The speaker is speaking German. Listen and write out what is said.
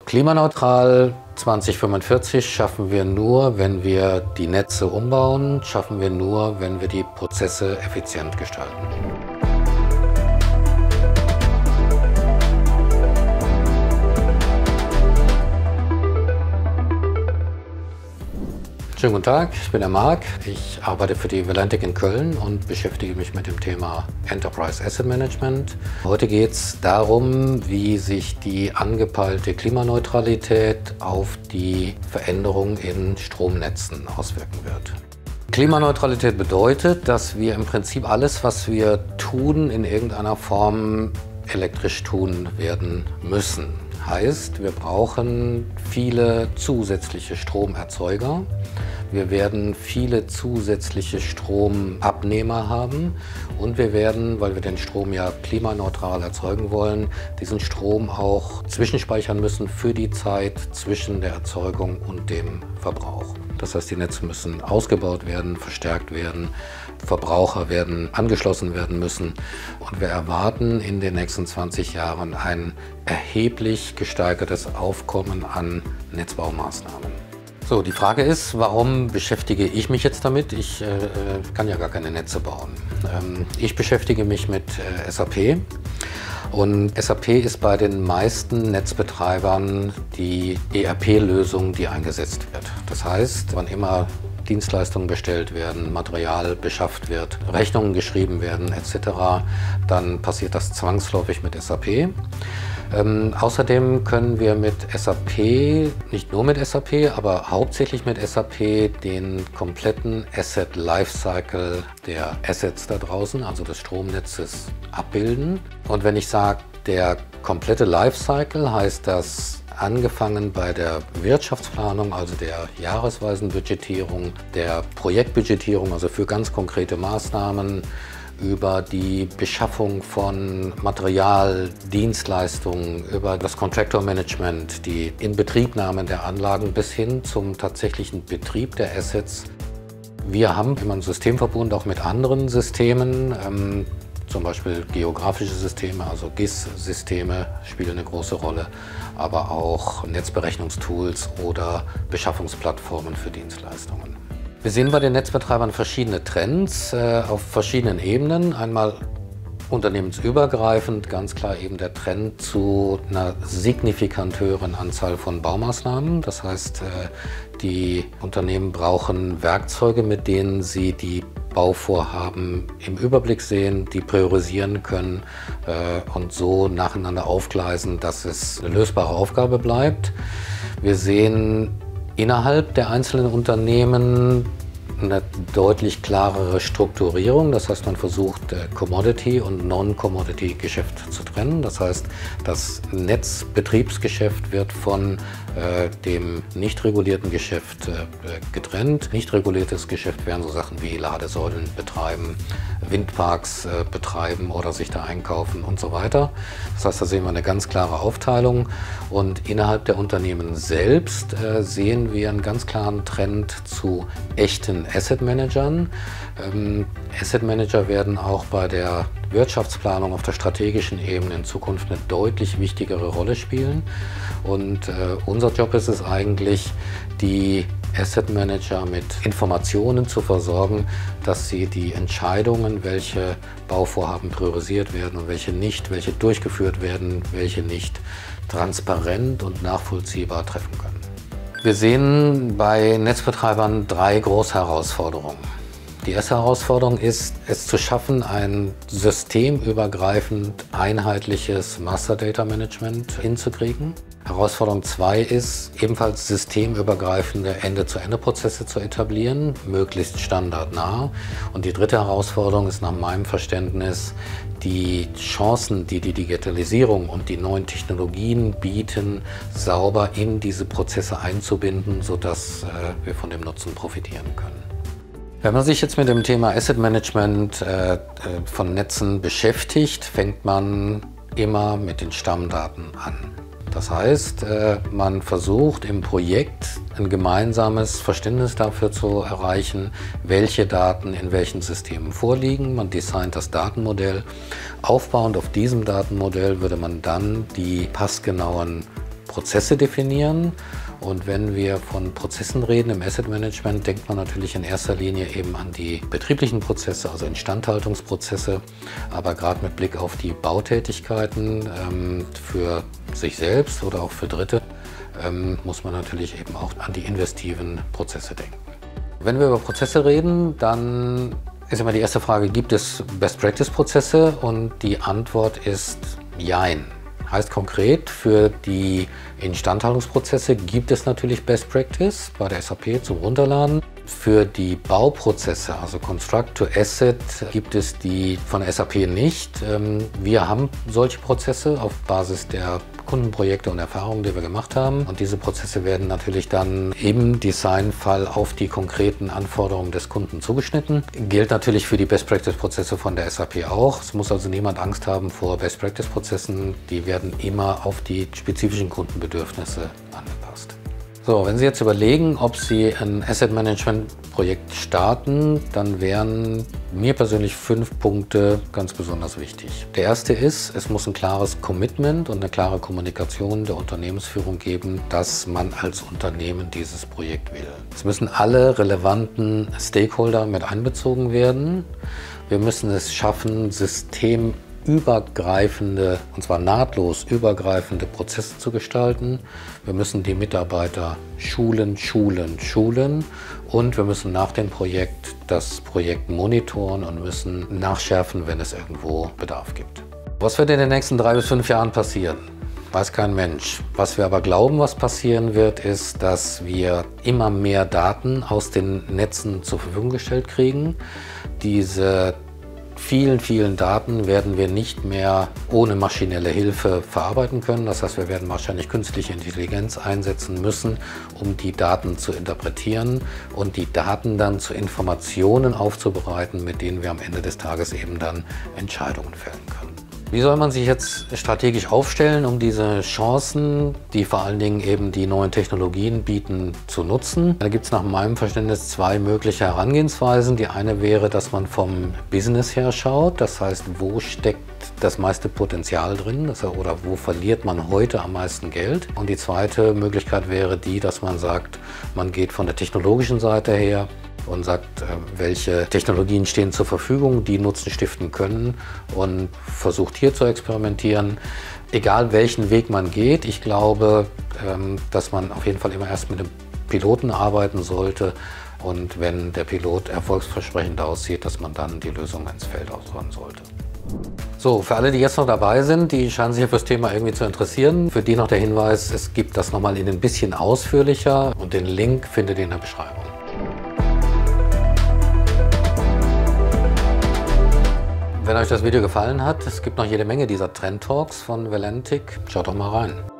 Klimaneutral 2045 schaffen wir nur, wenn wir die Netze umbauen, schaffen wir nur, wenn wir die Prozesse effizient gestalten. Schönen guten Tag, ich bin der Marc. Ich arbeite für die Valentic in Köln und beschäftige mich mit dem Thema Enterprise Asset Management. Heute geht es darum, wie sich die angepeilte Klimaneutralität auf die Veränderung in Stromnetzen auswirken wird. Klimaneutralität bedeutet, dass wir im Prinzip alles, was wir tun, in irgendeiner Form elektrisch tun werden müssen. Heißt, wir brauchen viele zusätzliche Stromerzeuger. Wir werden viele zusätzliche Stromabnehmer haben und wir werden, weil wir den Strom ja klimaneutral erzeugen wollen, diesen Strom auch zwischenspeichern müssen für die Zeit zwischen der Erzeugung und dem Verbrauch. Das heißt, die Netze müssen ausgebaut werden, verstärkt werden, Verbraucher werden angeschlossen werden müssen und wir erwarten in den nächsten 20 Jahren ein erheblich gesteigertes Aufkommen an Netzbaumaßnahmen. So, die Frage ist, warum beschäftige ich mich jetzt damit? Ich kann ja gar keine Netze bauen. Ich beschäftige mich mit SAP und SAP ist bei den meisten Netzbetreibern die ERP-Lösung, die eingesetzt wird. Das heißt, wann immer Dienstleistungen bestellt werden, Material beschafft wird, Rechnungen geschrieben werden etc., dann passiert das zwangsläufig mit SAP. Außerdem können wir mit SAP, nicht nur mit SAP, aber hauptsächlich mit SAP den kompletten Asset Lifecycle der Assets da draußen, also des Stromnetzes, abbilden. Und wenn ich sage, der komplette Lifecycle, heißt das angefangen bei der Wirtschaftsplanung, also der jahresweisen Budgetierung, der Projektbudgetierung, also für ganz konkrete Maßnahmen, über die Beschaffung von Material, Dienstleistungen, über das Contractor Management, die Inbetriebnahme der Anlagen bis hin zum tatsächlichen Betrieb der Assets. Wir haben immer einen Systemverbund auch mit anderen Systemen, zum Beispiel geografische Systeme, also GIS-Systeme spielen eine große Rolle, aber auch Netzberechnungstools oder Beschaffungsplattformen für Dienstleistungen. Wir sehen bei den Netzbetreibern verschiedene Trends auf verschiedenen Ebenen. Einmal unternehmensübergreifend, ganz klar eben der Trend zu einer signifikant höheren Anzahl von Baumaßnahmen. Das heißt, die Unternehmen brauchen Werkzeuge, mit denen sie die Bauvorhaben im Überblick sehen, die priorisieren können und so nacheinander aufgleisen, dass es eine lösbare Aufgabe bleibt. Wir sehen innerhalb der einzelnen Unternehmen eine deutlich klarere Strukturierung. Das heißt, man versucht, Commodity- und Non-Commodity-Geschäft zu trennen. Das heißt, das Netzbetriebsgeschäft wird von dem nicht regulierten Geschäft getrennt. Nicht reguliertes Geschäft wären so Sachen wie Ladesäulen betreiben, Windparks betreiben oder sich da einkaufen und so weiter. Das heißt, da sehen wir eine ganz klare Aufteilung und innerhalb der Unternehmen selbst sehen wir einen ganz klaren Trend zu echten Asset Managern. Asset Manager werden auch bei der Wirtschaftsplanung auf der strategischen Ebene in Zukunft eine deutlich wichtigere Rolle spielen. Und unser Job ist es eigentlich, die Asset Manager mit Informationen zu versorgen, dass sie die Entscheidungen, welche Bauvorhaben priorisiert werden und welche nicht, welche durchgeführt werden, welche nicht, transparent und nachvollziehbar treffen können. Wir sehen bei Netzbetreibern drei Großherausforderungen. Die erste Herausforderung ist, es zu schaffen, ein systemübergreifend einheitliches Master Data Management hinzukriegen. Herausforderung 2 ist, ebenfalls systemübergreifende Ende-zu-Ende-Prozesse zu etablieren, möglichst standardnah. Und die dritte Herausforderung ist nach meinem Verständnis, die Chancen, die die Digitalisierung und die neuen Technologien bieten, sauber in diese Prozesse einzubinden, sodass wir von dem Nutzen profitieren können. Wenn man sich jetzt mit dem Thema Asset Management von Netzen beschäftigt, fängt man immer mit den Stammdaten an. Das heißt, man versucht im Projekt ein gemeinsames Verständnis dafür zu erreichen, welche Daten in welchen Systemen vorliegen. Man designt das Datenmodell. Aufbauend auf diesem Datenmodell würde man dann die passgenauen Prozesse definieren. Und wenn wir von Prozessen reden im Asset Management, denkt man natürlich in erster Linie eben an die betrieblichen Prozesse, also Instandhaltungsprozesse. Aber gerade mit Blick auf die Bautätigkeiten für sich selbst oder auch für Dritte muss man natürlich eben auch an die investiven Prozesse denken. Wenn wir über Prozesse reden, dann ist immer die erste Frage, gibt es Best-Practice-Prozesse? Und die Antwort ist Jein. Heißt konkret, für die Instandhaltungsprozesse gibt es natürlich Best Practice bei der SAP zum Runterladen. Für die Bauprozesse, also Construct to Asset, gibt es die von der SAP nicht. Wir haben solche Prozesse auf Basis der Kundenprojekte und Erfahrungen, die wir gemacht haben. Und diese Prozesse werden natürlich dann im Designfall auf die konkreten Anforderungen des Kunden zugeschnitten. Gilt natürlich für die Best-Practice-Prozesse von der SAP auch. Es muss also niemand Angst haben vor Best-Practice-Prozessen. Die werden immer auf die spezifischen Kundenbedürfnisse angepasst. So, wenn Sie jetzt überlegen, ob Sie ein Asset Management Projekt starten, dann wären mir persönlich 5 Punkte ganz besonders wichtig. Der erste ist, es muss ein klares Commitment und eine klare Kommunikation der Unternehmensführung geben, dass man als Unternehmen dieses Projekt will. Es müssen alle relevanten Stakeholder mit einbezogen werden. Wir müssen es schaffen, systemübergreifende, und zwar nahtlos übergreifende Prozesse zu gestalten. Wir müssen die Mitarbeiter schulen und wir müssen nach dem Projekt das Projekt monitoren und müssen nachschärfen, wenn es irgendwo Bedarf gibt. Was wird in den nächsten 3 bis 5 Jahren passieren? Weiß kein Mensch. Was wir aber glauben, was passieren wird, ist, dass wir immer mehr Daten aus den Netzen zur Verfügung gestellt kriegen. Diese vielen Daten werden wir nicht mehr ohne maschinelle Hilfe verarbeiten können. Das heißt, wir werden wahrscheinlich künstliche Intelligenz einsetzen müssen, um die Daten zu interpretieren und die Daten dann zu Informationen aufzubereiten, mit denen wir am Ende des Tages eben dann Entscheidungen fällen können. Wie soll man sich jetzt strategisch aufstellen, um diese Chancen, die vor allen Dingen eben die neuen Technologien bieten, zu nutzen? Da gibt es nach meinem Verständnis 2 mögliche Herangehensweisen. Die eine wäre, dass man vom Business her schaut, das heißt, wo steckt das meiste Potenzial drin oder wo verliert man heute am meisten Geld? Und die zweite Möglichkeit wäre die, dass man sagt, man geht von der technologischen Seite her und sagt, welche Technologien stehen zur Verfügung, die Nutzen stiften können und versucht hier zu experimentieren. Egal welchen Weg man geht, ich glaube, dass man auf jeden Fall immer erst mit dem Piloten arbeiten sollte und wenn der Pilot erfolgsversprechend aussieht, dass man dann die Lösung ins Feld ausrollen sollte. So, für alle, die jetzt noch dabei sind, die scheinen sich für das Thema irgendwie zu interessieren, für die noch der Hinweis, es gibt das nochmal in ein bisschen ausführlicher und den Link findet ihr in der Beschreibung. Wenn euch das Video gefallen hat, es gibt noch jede Menge dieser Trend Talks von Valentic. Schaut doch mal rein.